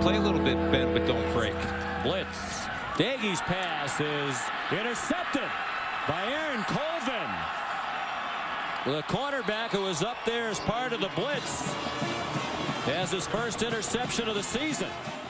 play a little bit, Ben, but don't break. Blitz. Daigie's pass is intercepted by Aaron Colvin. The cornerback who was up there as part of the blitz has his first interception of the season.